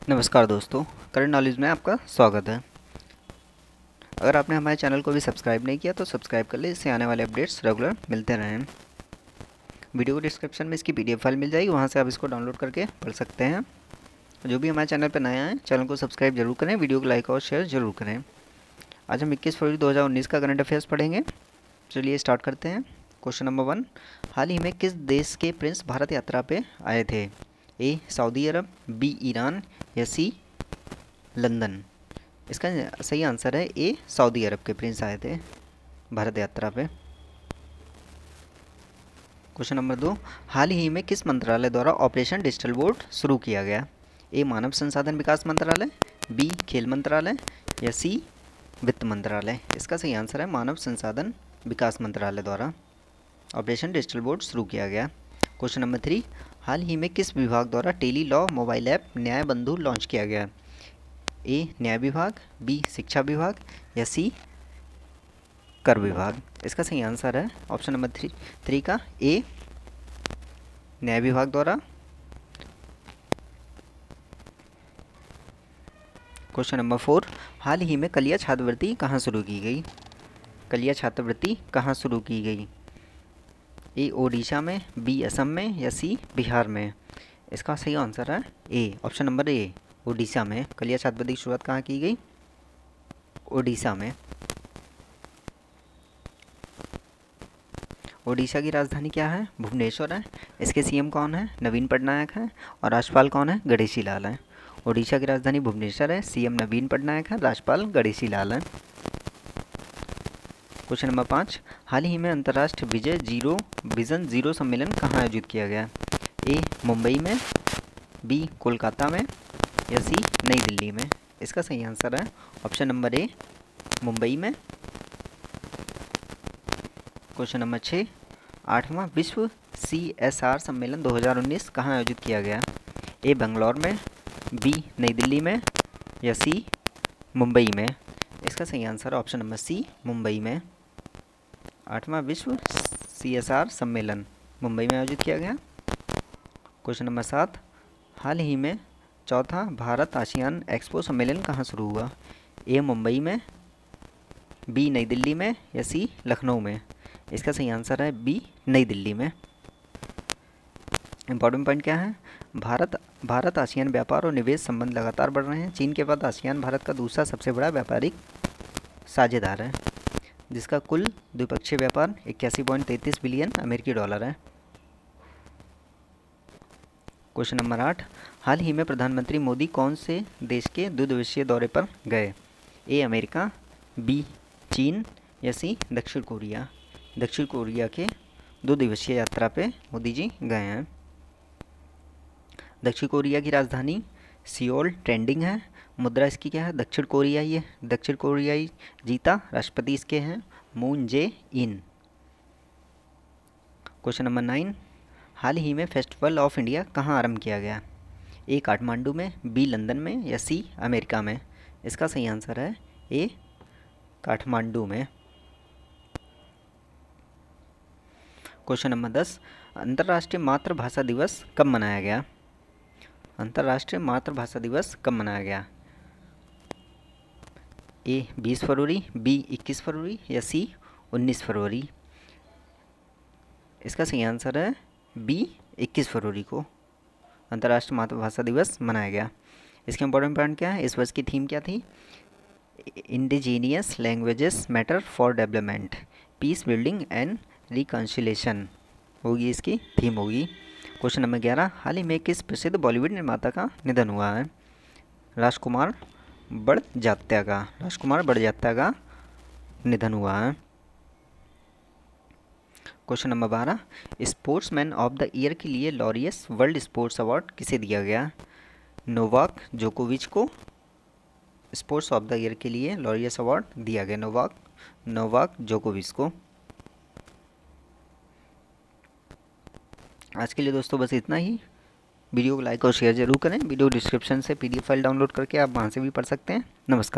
नमस्कार दोस्तों, current knowledge में आपका स्वागत है। अगर आपने हमारे चैनल को भी सब्सक्राइब नहीं किया तो सब्सक्राइब कर ले, इससे आने वाले अपडेट्स रेगुलर मिलते रहें। वीडियो को डिस्क्रिप्शन में इसकी पीडीएफ फाइल मिल जाएगी, वहां से आप इसको डाउनलोड करके पढ़ सकते हैं। जो भी हमारे चैनल पर नया है, चैनल को सब्सक्राइब जरूर करें, वीडियो को लाइक और शेयर जरूर करें। आज हम 21 फरवरी 2019 का करंट अफेयर्स पढ़ेंगे। चलिए स्टार्ट करते हैं। क्वेश्चन नंबर 1, हाल ही में किस देश के प्रिंस भारत यात्रा पे आए थे? A Saudi Arab, B Iran या सी लंदन। इसका सही आंसर है ए सऊदी अरब के प्रिंस आए थे भारत यात्रा पे। क्वेश्चन नंबर 2, हाल ही में किस मंत्रालय द्वारा ऑपरेशन डिजिटल बोर्ड शुरू किया गया? ए मानव संसाधन विकास मंत्रालय, बी खेल मंत्रालय या सी वित्त मंत्रालय। इसका सही आंसर है मानव संसाधन विकास मंत्रालय द्वारा ऑपरेशन डिजिटल बोर्ड शुरू किया गया। क्वेश्चन नंबर 3, हाल ही में किस विभाग द्वारा टेली लॉ मोबाइल ऐप न्याय बंधु लॉन्च किया गया? ए न्याय विभाग, बी शिक्षा विभाग या सी कर विभाग। इसका सही आंसर है ऑप्शन नंबर 3 का ए न्याय विभाग द्वारा। क्वेश्चन नंबर 4, हाल ही में कलिया छात्रवृत्ति कहाँ शुरू की गई? कलिया छात्रवृत्ति कहाँ शुरू की गई? ए ओडिशा में, बी असम में या सी बिहार में। इसका सही आंसर है A option number A Odisha में। कलिया छात्रवृत्ति की शुरुआत कहाँ की गई? ओडिशा में। ओडिशा की राजधानी क्या है? भुवनेश्वर है। इसके सीएम कौन है? नवीन पटनायक है। और राज्यपाल कौन है? गणेशी लाल है। ओडिशा की राजधानी भुवनेश्वर है, सीएम नवीन पटनायक है, राज्यपाल गणेशी लाल है। क्वेश्चन नंबर 5, हाल ही में अंतर्राष्ट्रीय विजन जीरो सम्मेलन कहाँ आयोजित किया गया? ए मुंबई में, बी कोलकाता में या सी नई दिल्ली में। इसका सही आंसर है ऑप्शन नंबर ए मुंबई में। क्वेश्चन नंबर 6, 8वां विश्व CSR सम्मेलन 2019 कहाँ आयोजित किया गया? ए बेंगलोर में, बी नई दिल्ली में या सी मुंबई में। इसका सही answer option number C Mumbai में। 8वां विश्व CSR सम्मेलन मुंबई में आयोजित किया गया। क्वेश्चन नंबर 7, हाल ही में चौथा भारत आसियान एक्सपो सम्मेलन कहाँ शुरू हुआ? ए मुंबई में, बी नई दिल्ली में या सी लखनऊ में। इसका सही आंसर है बी नई दिल्ली में। इंपॉर्टेंट पॉइंट क्या है? भारत आसियान व्यापार और निवेश संबंध लगातार बढ़ रहे हैं। चीन के बाद आसियान भारत का दूसरा सबसे बड़ा व्यापारिक साझेदार है, जिसका कुल द्विपक्षीय व्यापार 81.33 बिलियन अमेरिकी डॉलर है। क्वेश्चन नंबर 8, हाल ही में प्रधानमंत्री मोदी कौन से देश के 2 दिवसीय दौरे पर गए? ए अमेरिका, बी चीन या सी दक्षिण कोरिया। दक्षिण कोरिया के 2 दिवसीय यात्रा पे मोदी जी गए हैं। दक्षिण कोरिया की राजधानी सियोल ट्रेंडिंग है। मुद्रा इसकी क्या है? दक्षिण कोरियाई है। दक्षिण कोरियाई जीता, राष्ट्रपति इसके हैं Moon Jae-in. Question number 9, हाल ही में फेस्टिवल ऑफ इंडिया कहाँ आरंभ किया गया? ए काठमांडू में, बी लंदन में या सी अमेरिका में। इसका सही आंसर है ए काठमांडू में। क्वेश्चन नंबर 10, अंतर्राष्ट्रीय मातृभाषा दिवस कब मनाया गया? अंतर्राष्ट्रीय मातृभाषा दिवस कब मनाया गया? ए 20 फरवरी, बी 21 फरवरी या सी 19 फरवरी। इसका सही आंसर है बी 21 फरवरी को अंतर्राष्ट्रीय मातृभाषा दिवस मनाया गया। इसके इंपॉर्टेंट पॉइंट क्या है? इस वर्ष की थीम क्या थी? Indigenous languages matter for development, peace building and reconciliation होगी, इसकी थीम होगी। क्वेश्चन नंबर 11, हाल ही में किस प्रसिद्ध बॉलीवुड निर्माता का निधन हुआ है? राजकुमार बड़जात्या का निधन हुआ है। Question number 12, sportsman of the year के लिए लॉरियस वर्ल्ड स्पोर्ट्स अवार्ड किसे दिया गया? नोवाक जोकोविच को स्पोर्ट्स ऑफ द ईयर के लिए लॉरियस अवार्ड दिया गया, नोवाक जोकोविच को। आज के लिए दोस्तों बस इतना ही। वीडियो को लाइक और शेयर जरूर करें। वीडियो डिस्क्रिप्शन से PDF फाइल डाउनलोड करके आप वहाँ से भी पढ़ सकते हैं। नमस्कार।